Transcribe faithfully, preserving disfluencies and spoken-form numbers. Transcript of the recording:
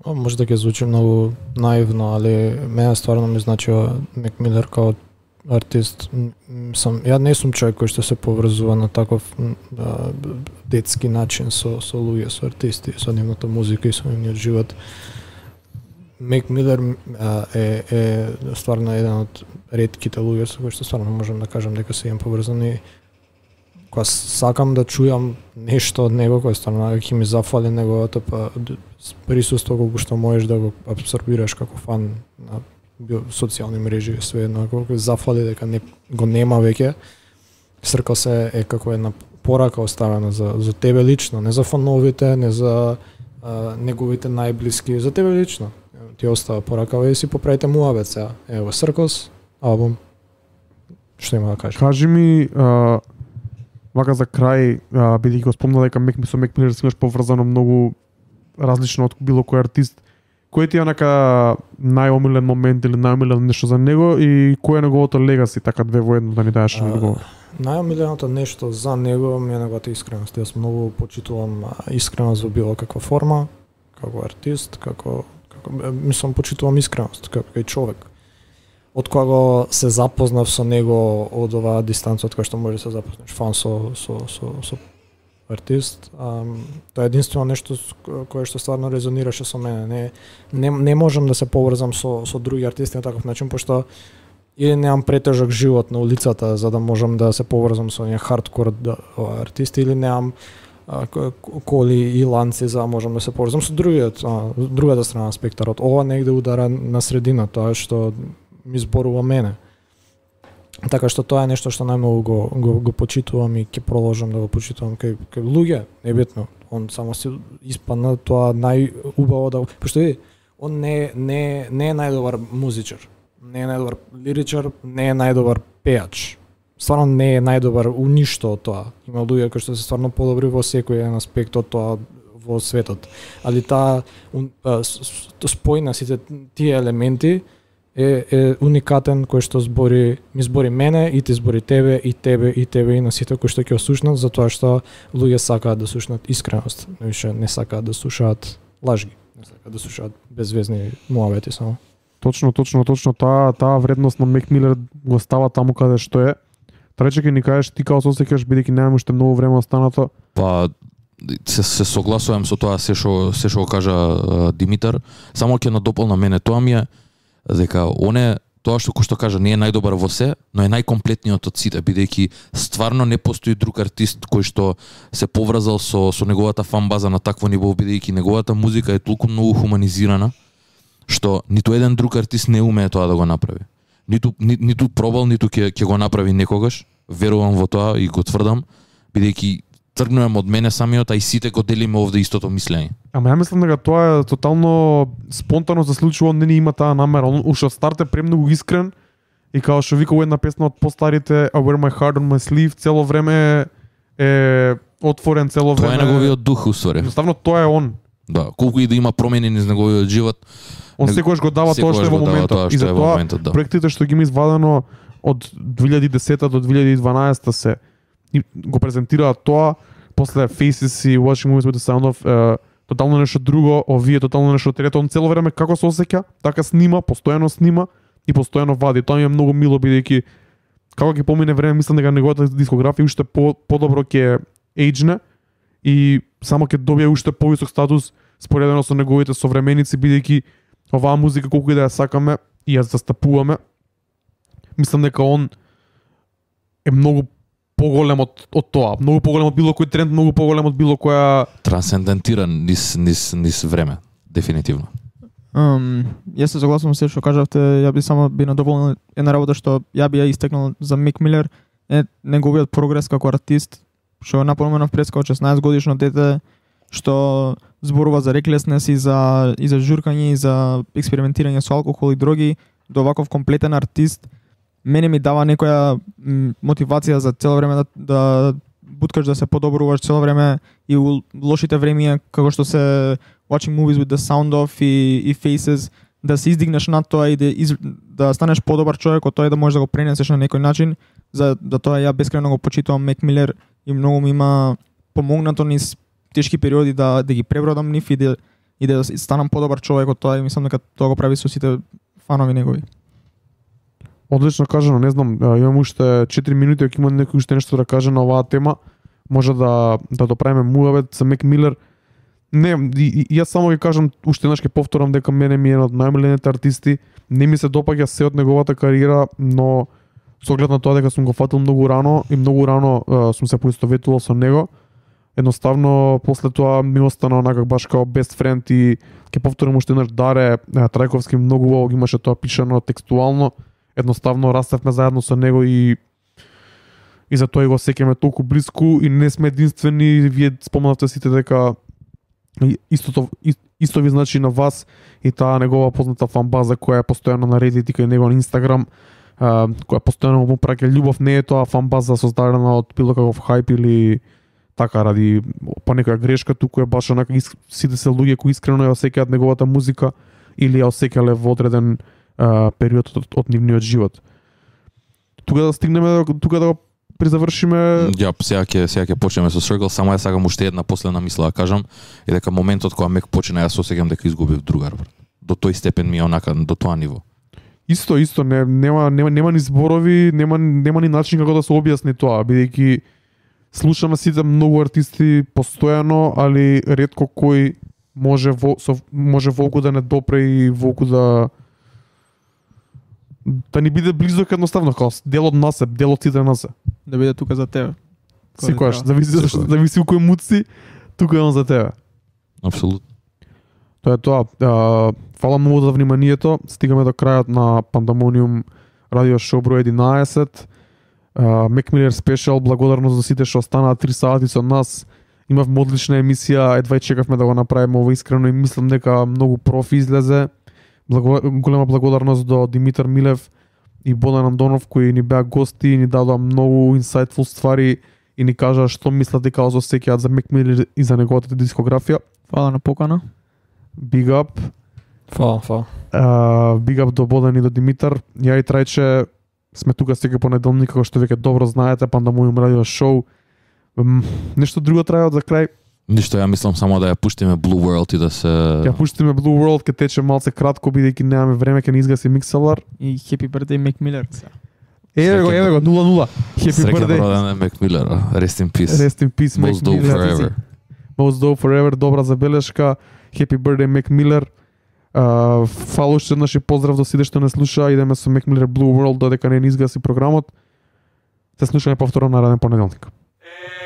може да ќе звучи многу наивно, али мене стварно ми значува Мек Милер као артист. Сам, ја не сум човек кој што се поврзува на таков а, детски начин со, со луѓе, со артисти, со нивната музика и со нивниот живот. Мек Милер а, е, е стварно еден од ретките луѓе со кои што стварно можам да кажам дека се имам поврзани. Кога сакам да чујам нешто од него, кој стварно ќе ми зафали неговото па присуство колку што можеш да го абсорбираш како фан на социјални мрежи, све едно, колку зафали дека не, го нема веќе. Сркал се е како една порака оставена за, за тебе лично, не за фановите, не за а, неговите најблиски, за тебе лично. Ти остава порака, и си поправите муабет сега. Ево, Сркос, албум. Што има да кажеш? Кажи ми, а, вака за крај, бидејќи го спомна дека Мек со Мек Милер си имаш поврзано многу различно од било кој артист. Кој ти е онака најомилен момент или најомилено нешто за него и кој е неговото легаси, така две во едно да ни даеш на него? Најомиленото нешто за него ми е неговата искреност. Јас многу почитувам искреност во било каква форма, како артист, како како мислам почитувам искреност како и човек. Од кога се запознав со него од оваа дистанца, од која што може да се запознаш фан со со со со артист, ам, тоа е единствено нешто кое што стварно резонираше со мене. Не не, не можам да се поврзам со со други артисти на таков начин, пошто или немам претежок живот на улицата за да можам да се поврзам со оние хардкор да, артисти, или немам а, коли и ланци за да можам да се поврзам со другиот, а, другата страна на спектарот. Ова негде удара на средина, тоа што ми зборува мене. Така што тоа е нешто што најмногу го, го, го почитувам и ќе продолжам да го почитувам кај, кај луѓе, небитно. Он само се испадна тоа најубаво да... Пошто види, он не, не, не е најдобар музичар, не е најдобар лиричар, не е најдобар пејач. Стварно не е најдобар у ништо од тоа. Има луѓе кои што се стварно подобри во секој еден аспект од тоа во светот. Али таа спојна сите тие елементи е, е уникатен кој што збори, ми збори мене и ти збори тебе и тебе и тебе и на сите кои што ќе слушнат, затоа што луѓе сакаат да слушнат искреност, више не сакаат да слушаат лажги, не сакаат да слушаат безвезни муабети само. Точно, точно, точно таа таа вредност на Мек Милер го става таму каде што е. Трече ќе ни кажеш ти како се осеќаш бидејќи немаме уште многу време останато? Па се, се согласувам со тоа се што се што кажа uh, Димитар, само ќе надополна мене тоа ми е дека оне тоа што кој што кажа не е најдобар во се, но е најкомплетниот од сите, бидејќи стварно не постои друг артист кој што се поврзал со со неговата фан база на такво ниво, бидејќи неговата музика е толку многу хуманизирана што ниту еден друг артист не умее тоа да го направи. Ниту ни, ниту пробал, ниту ќе ќе го направи некогаш. Верувам во тоа и го тврдам, бидејќи тргнувам од мене самиот, а и сите го делиме овде истото мислење. Ама ја мислам дека тоа е тотално спонтано се случува, он не има таа намера. Он уште од старт е премногу искрен и као што вика една песна од постарите I wear my heart on my sleeve, цело време е отворен, цело време. Тоа е неговиот дух уствари. Едноставно тоа е он. Да, колку и да има промени низ неговиот живот, он секогаш го дава тоа што е во моментот. И затоа да. Проектите што ги има извадено од две илјади и десета до две илјади и дванаесета се и го презентираат тоа, после Faces и Watching Movies with the Sound of е, тотално нешто друго, овие тотално нешто трето. Он цело време како се осеќа, така снима, постојано снима и постојано вади. Тоа ми е многу мило бидејќи како ќе помине време, мислам дека неговата дискографија уште по подобро ќе ејджне и само ќе добие уште повисок статус споредено со неговите современици, бидејќи оваа музика колку и да ја сакаме и ја застапуваме, мислам дека он е многу поголем од, од тоа, многу поголем од било кој тренд, многу поголем од било која трансцендентиран низ низ низ време, дефинитивно. Um, јас се согласувам со што кажавте, ја би само би надополнил една работа што ја би ја истекнал за Мек Милер е неговиот прогрес како артист, што напоменав пред како шеснаесет годишно дете што зборува за реклеснес и за и за журкање и за експериментирање со алкохол и дроги до ваков комплетен артист. Мене ми дава некоја мотивација за цело време да, да буткаш да се подобруваш цело време и у лошите времиња како што се Watching Movies with the Sound of и, и Faces, да се издигнеш над тоа и да, из, да станеш подобар човек од тоа и да можеш да го пренесеш на некој начин. За да тоа ја бескрено го почитувам Мек Милер и многу ми има помогнато низ тешки периоди да да ги пребродам нив и да и да станам подобар човек од тоа и мислам дека тоа го прави со сите фанови негови. Одлично кажано, не знам, а, имам уште четири минути, ако има некој уште нешто да каже на оваа тема, може да да доправиме муавет за Мек Милер. Не, и, и, јас само ќе кажам, уште еднаш ќе повторам дека мене ми е еден од најмилените артисти. Не ми се допаѓа се од неговата кариера, но со оглед на тоа дека сум го фатил многу рано и многу рано а, сум се поистоветувал со него. Едноставно после тоа ми остана онака баш као best friend и ќе повторам уште еднаш Даре Трајковски многу убаво имаше тоа пишано текстуално. Едноставно растевме заедно со него и и за тоа и го сеќаме толку блиску и не сме единствени. Вие спомнавте сите дека истото исто ви значи на вас и таа негова позната фан база која е постојано на Reddit и кај него на Инстаграм, која постојано му праќа љубов, не е тоа фан база создадена од било каков хајп или така ради па некоја грешка, туку е баш онака сите се луѓе кои искрено ја осеќаат неговата музика или ја осеќале во одреден а, период од, од нивниот живот. Тука да стигнеме, тука да го призавршиме. Ја, сега ќе сега ќе почнеме со Circle, само ја сакам уште една последна мисла да кажам, и дека моментот кога Мек почина јас осеќам дека изгубив другар, брат. До тој степен ми е онака, до тоа ниво. Исто, исто, не, нема, нема, нема ни зборови, нема, нема ни начин како да се објасни тоа, бидејќи слушаме сите многу артисти постојано, али ретко кој може во, со, може волку да не допре и волку да да ни биде близок едноставно, као дел од нас е, дел од сите нас е. Да биде тука за тебе. Секогаш, зависи зависи у кој муд си, тука е он за тебе. Апсолутно. Тоа е тоа. А, фала многу за вниманието. Стигаме до крајот на Пандамониум радио шоу број единаесет. Мек Милер спешал, благодарност за сите што останаа три сати со нас. Имавме одлична емисија, едва чекавме да го направиме ова искрено и мислам дека многу профи излезе. Благо... голема благодарност до Димитар Милев и Бодан Андонов кои ни беа гости и ни дадоа многу инсайтфул ствари и ни кажаа што мислат дека се осеќаат за Мек Милер и за неговата дискографија. Фала на покана. Big up. Фала, фала. Uh, big up до Бодан и до Димитар. Ја и Трајче сме тука секој понеделник, како што веќе добро знаете, Пандамониум радио шоу. Um, нешто друго траја за крај? Ништо, ја мислам само да ја пуштиме Blue World и да се... Ја пуштиме Blue World, ке тече малце кратко, бидејќи немаме време, ке не изгаси микселар. И Happy Birthday Мек Милер. Еве го, еве го, нула нула. Happy Среќен birthday. роден Мек Милер, Rest in peace. Rest in peace, Мек Most dope Милер. forever. Most dope forever, добра забелешка. Happy birthday Мек Милер. Uh, фала уште еднаш и поздрав до сите што не слуша. Идеме со Мек Милер Blue World додека не ни изгаси програмот. Се слушаме повторно нареден понеделник.